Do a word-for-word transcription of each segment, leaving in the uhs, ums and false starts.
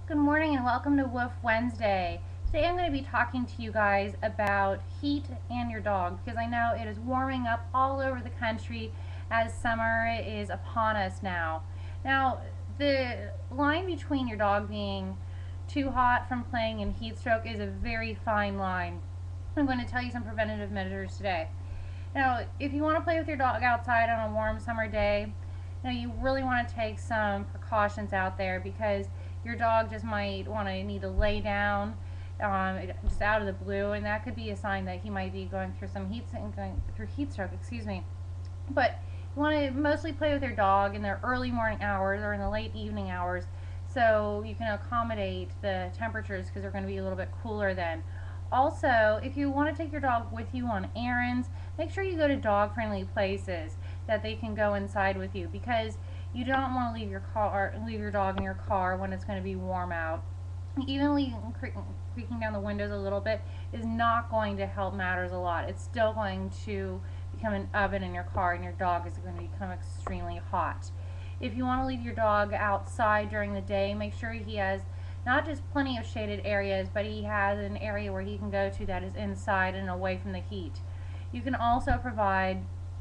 Good morning and welcome to Woof Wednesday. Today I'm going to be talking to you guys about heat and your dog because I know it is warming up all over the country as summer is upon us now. Now, the line between your dog being too hot from playing in heat stroke is a very fine line. I'm going to tell you some preventative measures today. Now, if you want to play with your dog outside on a warm summer day, you know, you really want to take some precautions out there because your dog just might want to need to lay down um, just out of the blue, and that could be a sign that he might be going through some heat going through heat stroke. Excuse me. But you want to mostly play with your dog in the early morning hours or in the late evening hours, so you can accommodate the temperatures because they're going to be a little bit cooler then. Also, if you want to take your dog with you on errands, make sure you go to dog-friendly places that they can go inside with you because you don't want to leave your car, leave your dog in your car when it's going to be warm out. Even leaving, creaking down the windows a little bit is not going to help matters a lot. It's still going to become an oven in your car and your dog is going to become extremely hot. If you want to leave your dog outside during the day, make sure he has not just plenty of shaded areas, but he has an area where he can go to that is inside and away from the heat. You can also provide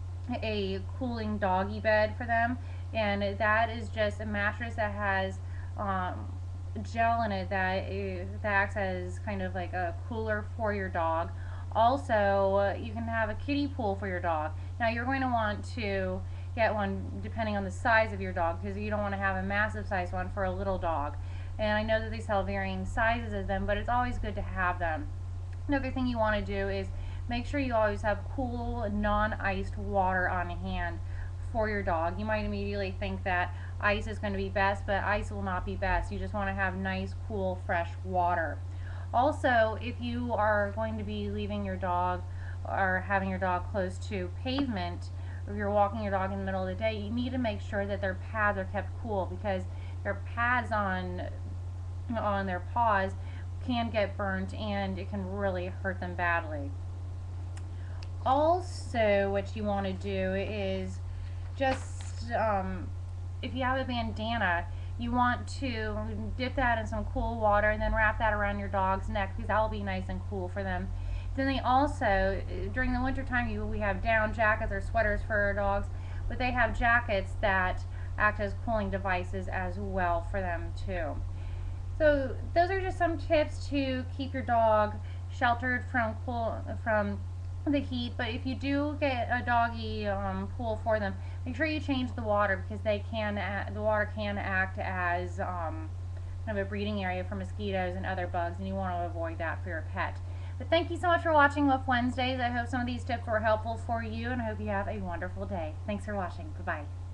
a cooling doggy bed for them, and that is just a mattress that has um, gel in it that, is, that acts as kind of like a cooler for your dog. Also, uh, you can have a kiddie pool for your dog. Now you're going to want to get one depending on the size of your dog because you don't want to have a massive size one for a little dog. And I know that they sell varying sizes of them, but it's always good to have them. Another thing you want to do is make sure you always have cool, non-iced water on hand for your dog. You might immediately think that ice is going to be best, but ice will not be best. You just want to have nice, cool, fresh water. Also, if you are going to be leaving your dog or having your dog close to pavement, or if you're walking your dog in the middle of the day, you need to make sure that their pads are kept cool because their pads on on their paws can get burnt and it can really hurt them badly. Also, what you want to do is just um, if you have a bandana, you want to dip that in some cool water and then wrap that around your dog's neck because that will be nice and cool for them. Then they also, during the winter time, you, we have down jackets or sweaters for our dogs, but they have jackets that act as cooling devices as well for them too. So those are just some tips to keep your dog sheltered from cool from the heat. But if you do get a doggy um, pool for them, make sure you change the water because they can the water can act as um, kind of a breeding area for mosquitoes and other bugs, and you want to avoid that for your pet. But thank you so much for watching Woof Wednesdays. I hope some of these tips were helpful for you, and I hope you have a wonderful day. Thanks for watching. Bye-bye.